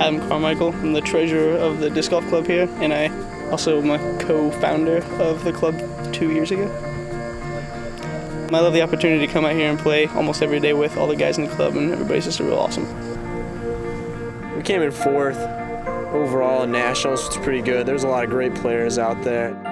I'm Carmichael. I'm the treasurer of the disc golf club here, and I also am a co-founder of the club 2 years ago. I love the opportunity to come out here and play almost every day with all the guys in the club, and everybody's just real awesome. We came in 4th overall in nationals, which is pretty good. There's a lot of great players out there.